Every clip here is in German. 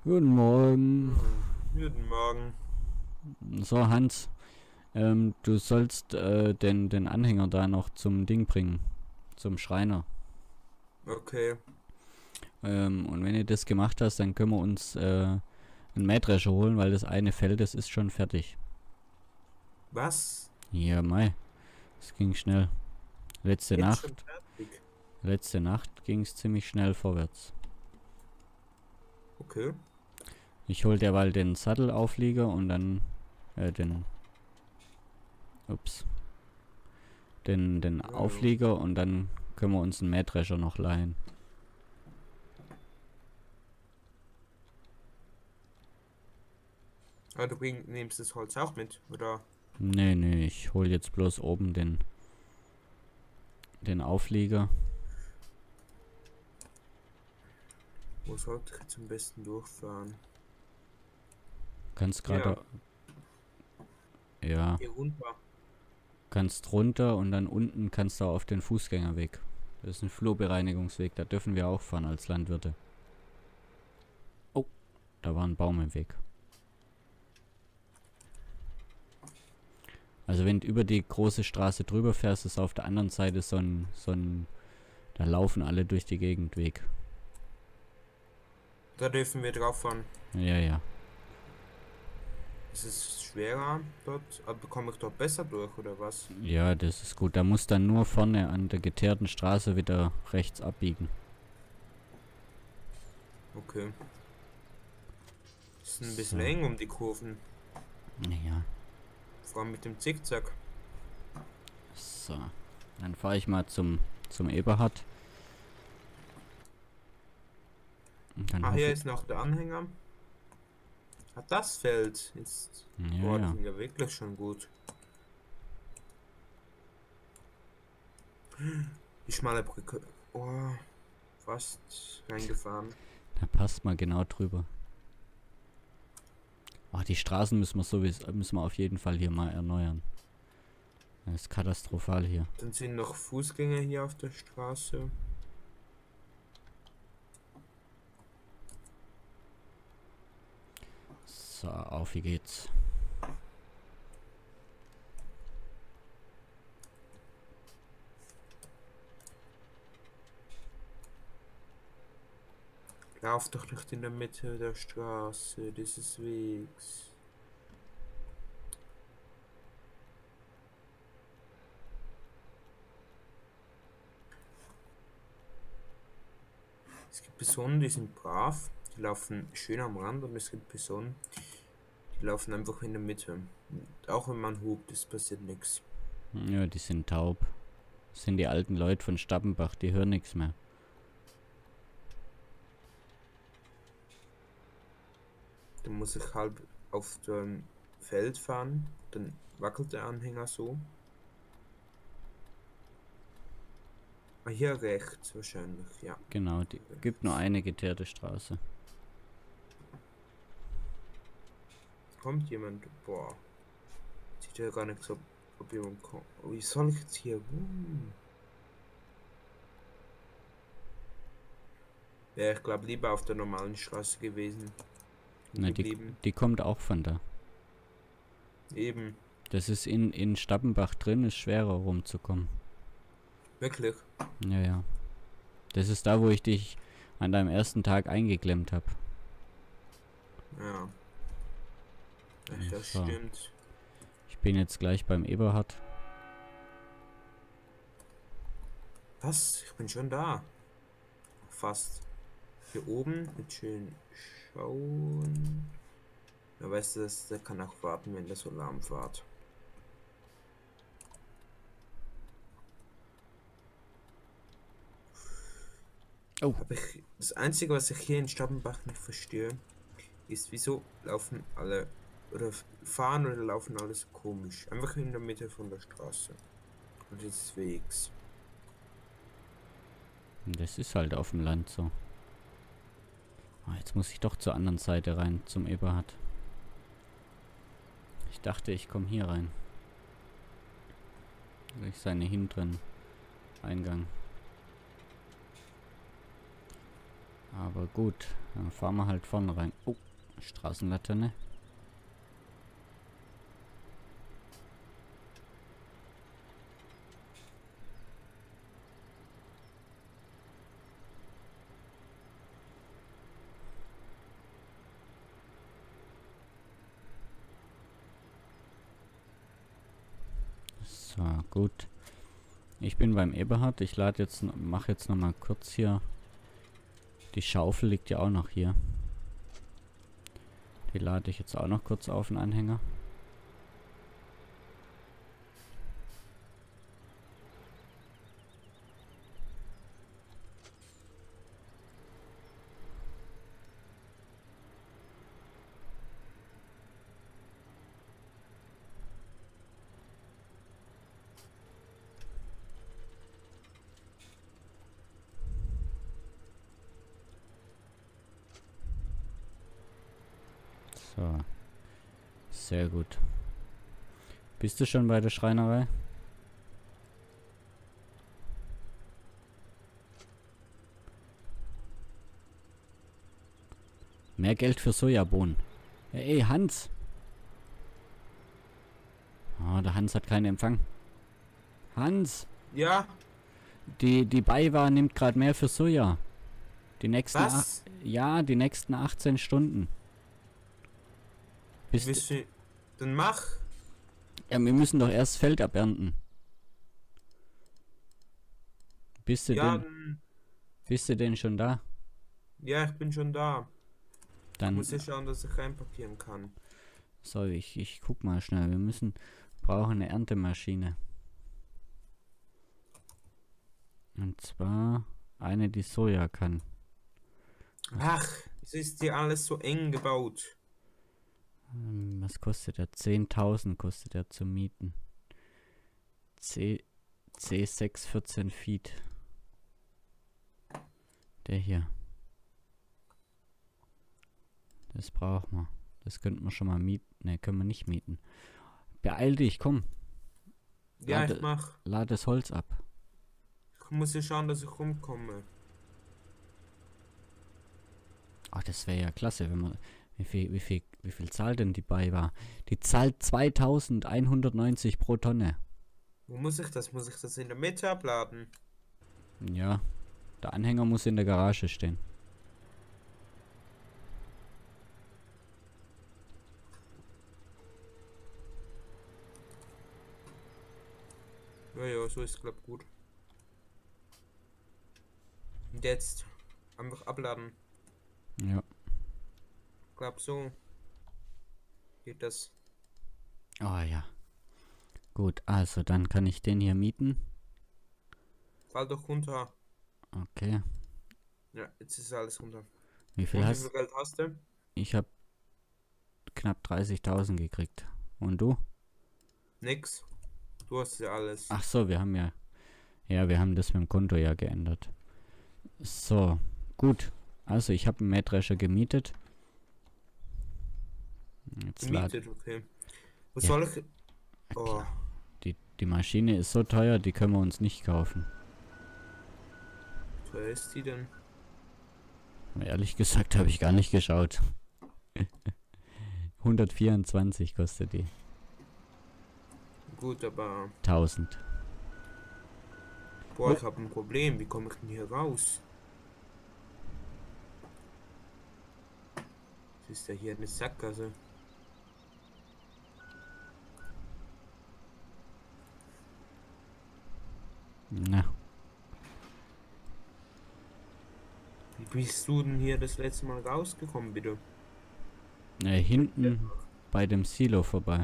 Guten Morgen. Guten Morgen. So, Hans, du sollst den Anhänger da noch zum Ding bringen, zum Schreiner. Okay. Und wenn du das gemacht hast, dann können wir uns einen Mähdrescher holen, weil das eine Feld, das ist schon fertig. Was? Ja, Mai, es ging schnell. Letzte Jetzt schon Nacht, fertig? letzte Nacht ging es ziemlich schnell vorwärts. Okay. Ich hol derweil den Sattelauflieger und dann den, ups, den Ja, ja. Auflieger und dann können wir uns einen Mähdrescher noch leihen. Aber du nimmst das Holz auch mit, oder? Nee, nee, ich hol jetzt bloß oben den Auflieger. Wo sollte ich jetzt am besten durchfahren? Kannst Ja, gerade, ja, hier runter. kannst runter und dann unten kannst du auf den Fußgängerweg. Das ist ein Flurbereinigungsweg, da dürfen wir auch fahren als Landwirte. Oh, da war ein Baum im Weg. Also wenn du über die große Straße drüber fährst, ist auf der anderen Seite da laufen alle durch die Gegend Weg. Da dürfen wir drauf fahren. Ja, ja. Ist es schwerer dort? Aber komme ich dort besser durch, oder was? Ja, das ist gut. Da muss dann nur vorne an der geteerten Straße wieder rechts abbiegen. Okay. Ist ein bisschen So, eng um die Kurven. ja. Vor allem mit dem Zickzack. So, dann fahre ich mal zum Eberhard. Und dann Ah, hier hoffe ist noch der Anhänger. Ah, das Feld ist. ich. Ja, Boah, die ja. sind ja wirklich schon gut. Die schmale Brücke. Oh, fast reingefahren. Da passt mal genau drüber. Oh, die Straßen müssen wir auf jeden Fall hier mal erneuern. Das ist katastrophal hier. Dann sind noch Fußgänger hier auf der Straße. So, auf wie geht's. Lauf doch nicht in der Mitte der Straße, dieses Wegs. Es gibt Personen, die sind brav, die laufen schön am Rand, und es gibt Personen, die laufen einfach in der Mitte. Und auch wenn man hupt, es passiert nichts. Ja, die sind taub. Das sind die alten Leute von Stappenbach, die hören nichts mehr. Dann muss ich halb auf dem Feld fahren, dann wackelt der Anhänger so. Ah, hier rechts wahrscheinlich, ja. Genau, die gibt nur Rechts. eine geteerte Straße. Kommt jemand? Boah. Sieht ja gar nicht so, ob jemand kommt. Oh, wie soll ich jetzt hier? Wäre ich glaube lieber auf der normalen Straße gewesen. Na, Geblieben. die kommt auch von da. Eben. Das ist in Stappenbach drin, ist schwerer rumzukommen. Wirklich. Ja, ja. Das ist da, wo ich dich an deinem ersten Tag eingeklemmt habe. Ja. Echt, das So, stimmt. ich bin jetzt gleich beim Eberhard. Was? Ich bin schon da. Fast. Hier oben. Jetzt schön schauen. Ja, weißt du, der kann auch warten, wenn der so lahm fährt. Oh, Aber das Einzige, was ich hier in Stappenbach nicht verstehe, ist, wieso laufen alle oder fahren oder laufen alles komisch. Einfach in der Mitte von der Straße und des Wegs. das ist halt auf dem Land so. Oh, jetzt muss ich doch zur anderen Seite rein, zum Eberhard. Ich dachte, ich komme hier rein. Durch seine hinteren Eingang. Aber gut, dann fahren wir halt vorne rein. Oh, Straßenlaterne. So, gut. Ich bin beim Eberhard. Ich lade jetzt, mache jetzt noch mal kurz hier. Die Schaufel liegt ja auch noch hier. Die lade ich jetzt auch noch kurz auf den Anhänger. So. Sehr gut. Bist du schon bei der Schreinerei? Mehr Geld für Sojabohnen. Ey, Hans! Oh, der Hans hat keinen Empfang. Hans! Ja, Die BayWa nimmt gerade mehr für Soja. Die nächsten was? ja, die nächsten 18 Stunden. Willst du, dann mach. Ja, wir müssen doch erst Feld abernten. Bist du Ja, bist du denn schon da? ja, ich bin schon da. Ich Dann muss ja schauen, dass ich reinparkieren kann. so, ich guck mal schnell. Wir brauchen eine Erntemaschine. Und zwar eine, die Soja kann. Ach, es ist hier alles so eng gebaut. Was kostet der? 10.000 kostet der zu mieten. C6 14 Feet. Der hier. Das brauchen wir. Das könnten wir schon mal mieten. Ne, können wir nicht mieten. Beeil dich, komm. Ja, ich mach. Lad das Holz ab. Ich muss ja schauen, dass ich rumkomme. Ach, das wäre ja klasse, wenn man. Wie viel zahlt denn die BayWa? Die zahlt 2.190 pro Tonne. Wo muss ich das? Muss ich das in der Mitte abladen? Ja. Der Anhänger muss in der Garage stehen. Ja, ja, so ist glaub gut. Und jetzt einfach abladen. Ja. Glaub so geht das. Oh ja. Gut, also dann kann ich den hier mieten. Fall doch runter. Okay. Ja, jetzt ist alles runter. Wie viel Und wie hast viel Geld hast du? Ich habe knapp 30.000 gekriegt. Und du? Nix. Du hast ja alles. Ach so, wir haben ja. Ja, wir haben das mit dem Konto ja geändert. So, gut. Also ich habe einen Mähdrescher gemietet. Jetzt Gemietet, okay. Was Ja. soll ich? Oh, Die Maschine ist so teuer, die können wir uns nicht kaufen. wie teuer ist die denn? Aber ehrlich gesagt habe ich gar nicht geschaut. 124 kostet die. Gut, aber 1000. boah, ich habe ein Problem. Wie komme ich denn hier raus? Das ist ja hier eine Sackgasse. Na, Wie bist du denn hier das letzte Mal rausgekommen, bitte? hinten bei dem Silo vorbei.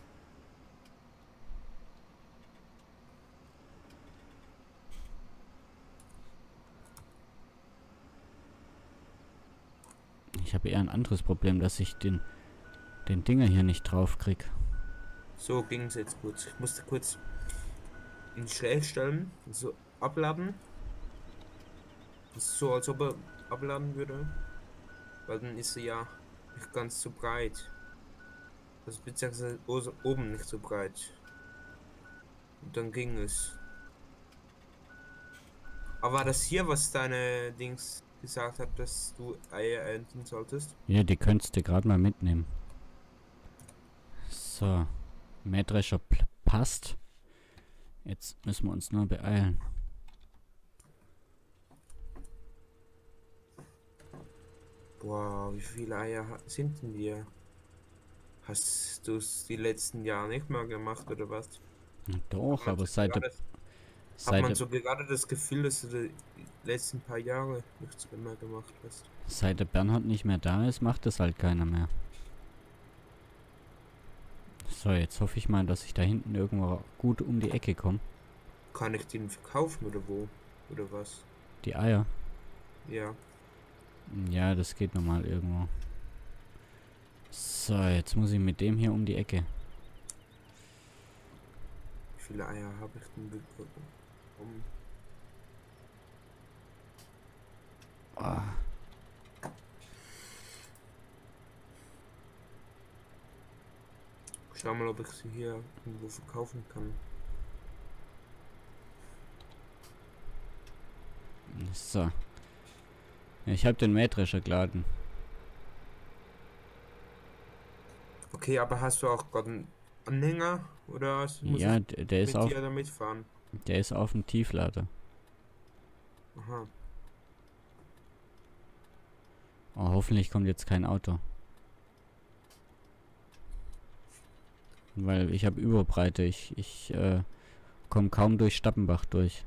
Ich habe eher ein anderes Problem, dass ich den Dinger hier nicht drauf krieg. So ging es jetzt kurz. Ich musste kurz ihn schräg stellen, so abladen. Das ist so, als ob er abladen würde. Weil dann ist er ja nicht ganz so breit. Also beziehungsweise oben nicht so breit. Und dann ging es. Aber war das hier, was deine Dings gesagt hat, dass du Eier ernten solltest? Ja, die könntest du gerade mal mitnehmen. So. Mähdrescher passt. Jetzt müssen wir uns nur beeilen. Boah, wie viele Eier sind denn dir? Hast du es die letzten Jahre nicht mal gemacht oder was? Doch, aber Hat man so gerade das Gefühl, dass du die letzten paar Jahre nichts mehr gemacht hast? seit der Bernhard nicht mehr da ist, macht das halt keiner mehr. So, jetzt hoffe ich mal, dass ich da hinten irgendwo gut um die Ecke komme. Kann ich den verkaufen oder wo? Oder was? Die Eier. Ja. Ja, das geht normal irgendwo. So, jetzt muss ich mit dem hier um die Ecke. Wie viele Eier habe ich denn bekommen? Oh. Schau mal, ob ich sie hier irgendwo verkaufen kann. So. Ich habe den Mähdrescher geladen. Okay, aber hast du auch gerade einen Anhänger? Oder muss Ja, ich der ist mit auf, dir damit fahren? der ist auf dem Tieflader. Aha. Oh, hoffentlich kommt jetzt kein Auto. Weil ich habe Überbreite. Ich komme kaum durch Stappenbach durch.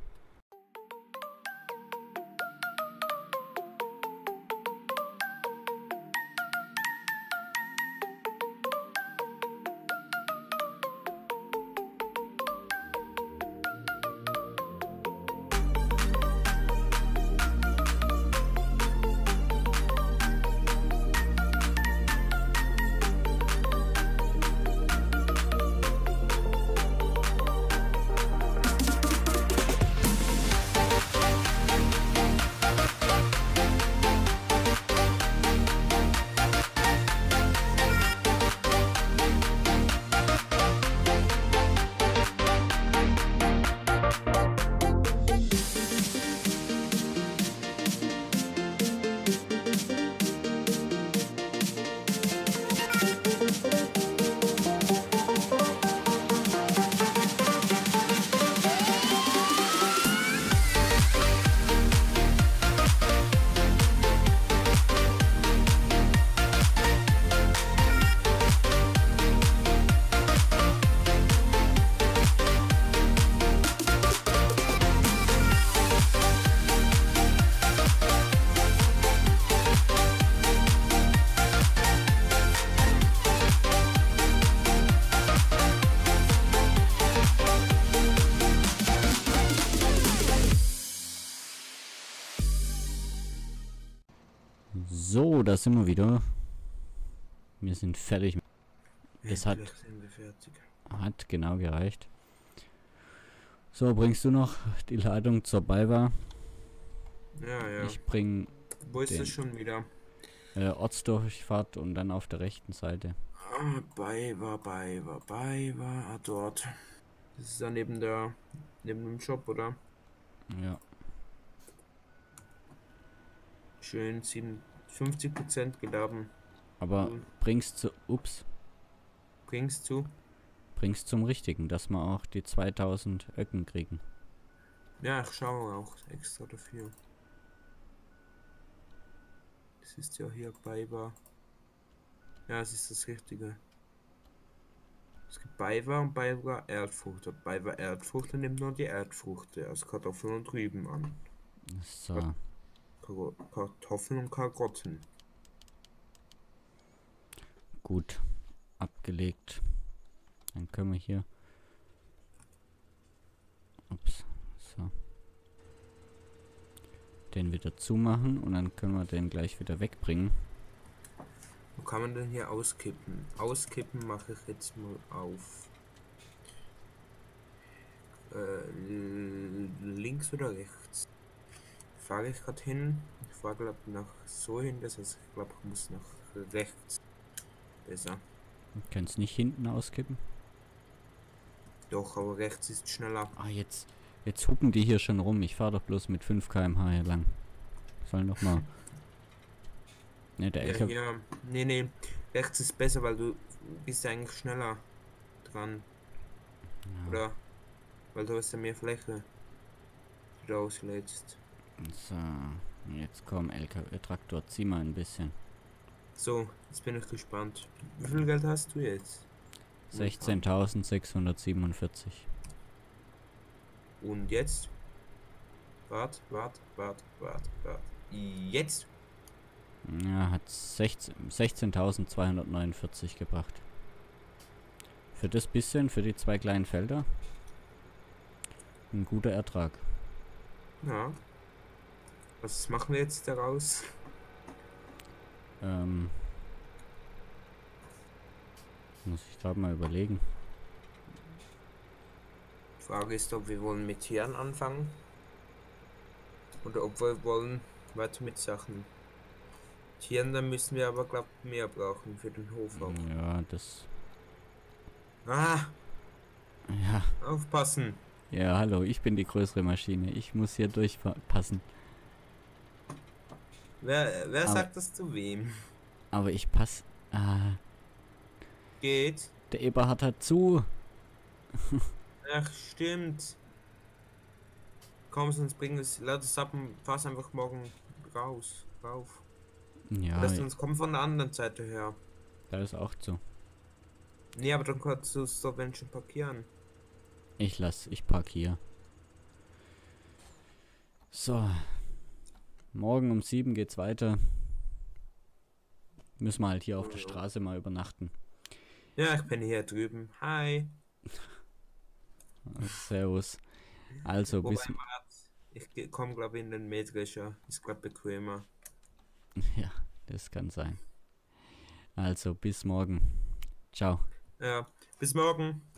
So, da sind wir wieder. Wir sind fertig. Es hat Endlich sind wir fertig. Hat genau gereicht. So, bringst du noch die Ladung zur BayWa? Ja, ja. Ich bring Wo ist den- das schon wieder? Ortsdurchfahrt und dann auf der rechten Seite. BayWa. Ah, dort. Das ist da neben dem Shop, oder? Ja. Schön 50% geladen. Aber Cool. bringst Bringst du? zum Richtigen, dass wir auch die 2000 Öcken kriegen. Ja, ich schaue auch extra dafür. Das ist ja hier BayWa. Ja, es ist das Richtige. Es gibt BayWa und BayWa Erdfrüchte. BayWa Erdfrüchte nimmt nur die Erdfrüchte aus Kartoffeln und Rüben an. So. Kartoffeln und Karotten. Gut. Abgelegt. Dann können wir hier. Ups. So. Den wieder zumachen und dann können wir den gleich wieder wegbringen. Wo kann man denn hier auskippen? Auskippen mache ich jetzt mal auf. Links oder rechts? Fahre ich gerade hin. Ich fahre glaube nach so hin, das heißt, ich glaube, ich muss nach rechts. Besser. Du kannst nicht hinten auskippen. Doch, aber rechts ist schneller. Ah, jetzt hupen die hier schon rum. Ich fahre doch bloß mit 5 km/h hier lang. Soll noch mal. Ne, der Ja, LKW. hier. Nee. Rechts ist besser, weil du bist ja eigentlich schneller dran. Ja. Oder? Weil du hast ja mehr Fläche, die du auslädst. So, jetzt komm, LKW-Traktor, zieh mal ein bisschen. So, jetzt bin ich gespannt. Wie viel Geld hast du jetzt? 16.647. Und jetzt? Wart. Jetzt? Ja, hat 16.249 gebracht. Für das bisschen, für die 2 kleinen Felder, ein guter Ertrag. Ja. Was machen wir jetzt daraus? Muss ich gerade mal überlegen. Die Frage ist, ob wir wollen mit Tieren anfangen. Oder ob wir wollen weiter mit Sachen. Tieren, dann müssen wir aber, glaube ich, mehr brauchen für den Hof auch. Ja, das. Ah, Ja, aufpassen. ja, hallo, ich bin die größere Maschine. Ich muss hier durchpassen. Wer Aber- sagt das zu wem? Aber ich passe. Geht. Der Eberhard hat zu. Ach, stimmt. Komm, sonst bringen es. Lass es ab und fass einfach morgen rauf. Ja, Oder sonst komm von der anderen Seite her. da ist auch zu. Nee, aber dann kannst du es doch wenn schon parkieren. Ich park hier. So. Morgen um 7 geht's weiter. Müssen wir halt hier auf der Straße mal übernachten. Ja, ich bin hier drüben. Hi. Servus. Also, Wobei bis. ich komme, glaube ich, in den Mähdrescher. Ist, glaube bequemer. Ja, das kann sein. Also, bis morgen. Ciao. Ja, bis morgen.